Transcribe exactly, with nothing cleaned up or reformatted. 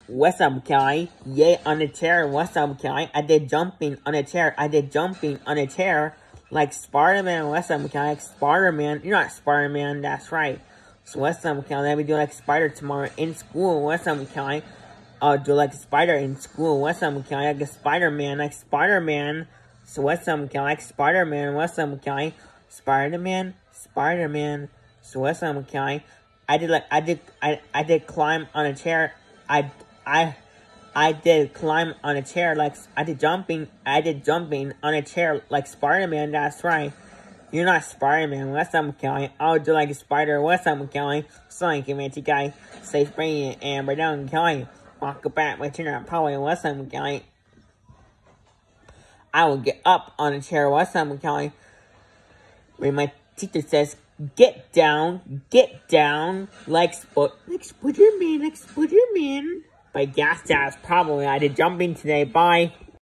What's up, Kelly? Yay, on a chair. What's up, Kelly? I did jumping on a chair. I did jumping on a chair. Like Spider-Man. What's up, Kelly? Like Spider-Man. You're not Spider-Man. That's right. So what's up, Kelly? Let me do like Spider tomorrow in school. What's up, Kelly? I'll do like Spider in school. What's up, Kelly? Like a Spider-Man. Like Spider-Man. So what's up, Kelly? Like Spider-Man. What's up, Kelly? Spider-Man. Spider-Man. So what's up, Kelly? I did like I did I I did climb on a chair. I I I did climb on a chair like I did jumping. I did jumping on a chair like Spider-Man. That's right. You're not Spider-Man. What's up, Kelly? I'll do like a spider. What's up, Kelly? Sorry, community guy. Safe brain and we're down, Kelly. Walk back with your power. What's up, Kelly? I will get up on a chair. What's up, Kelly? When my teacher says, get down, get down, like, Sp like Spider-Man, like Spider-Man. But yes, that's probably I did jumping today. Bye.